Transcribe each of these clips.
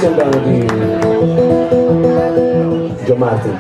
Questo è un brano di John Martin.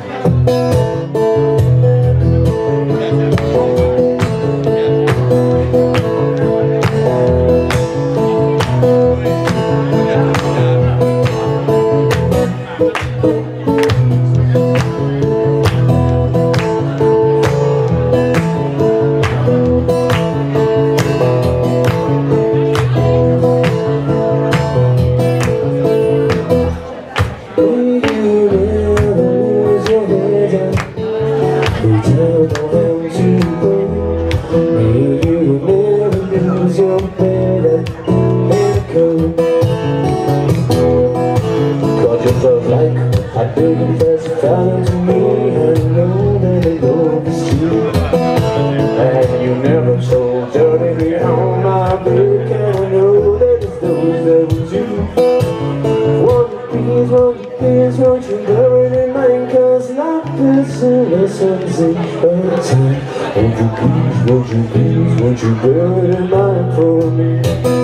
Won't you bury it in mine, 'cause life is a lesson in time. Won't you please, won't you bury it in mine for me?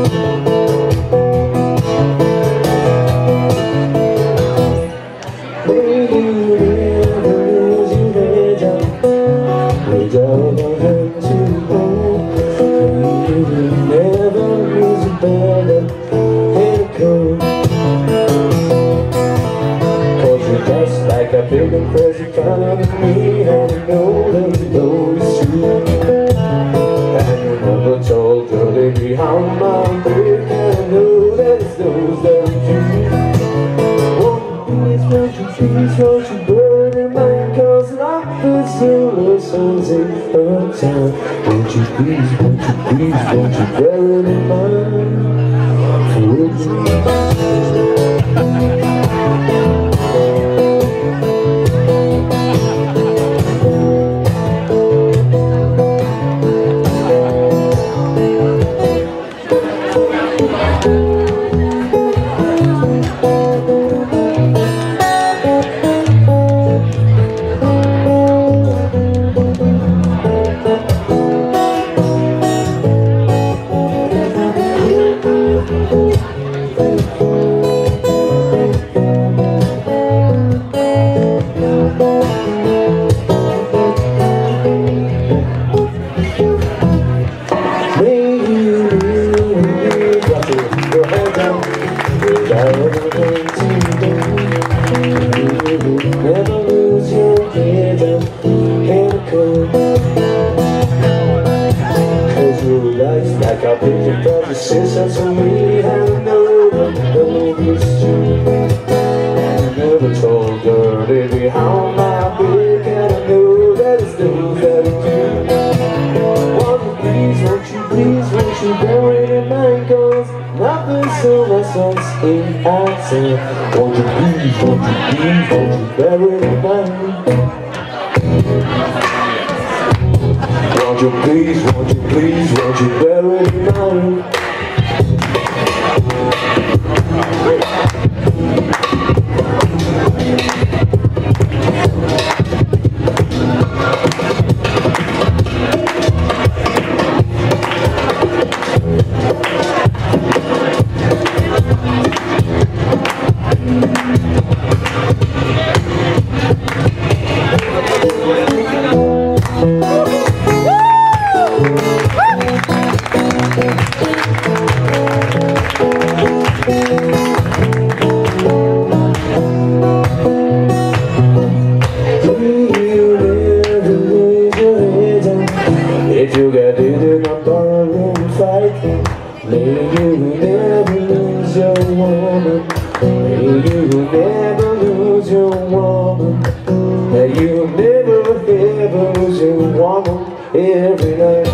May you never lose your head down, lay down your hand to hold. May you never lose your bed and cold. Like a big and crazy kind of me, and you know that you know it's true. And you never told her they behind my back, and I know that it's those that do. Won't you burn in mine, 'cause life is a lessons in her time. Won't you please, won't you burn in mine for me? Never lose your head and cold. 'Cause your life's like a picture of your sister to me. I know it's true. I never told her they behind my back, and I know that it's those that do. Won't you bury it in mine, 'cause nothing's so lessons in our time. Won't you bury it in mine? Won't you please, bury it in mine? If you get it in a barroom fight, may you never lose your woman. May you never lose your woman. May you never ever lose your woman every night.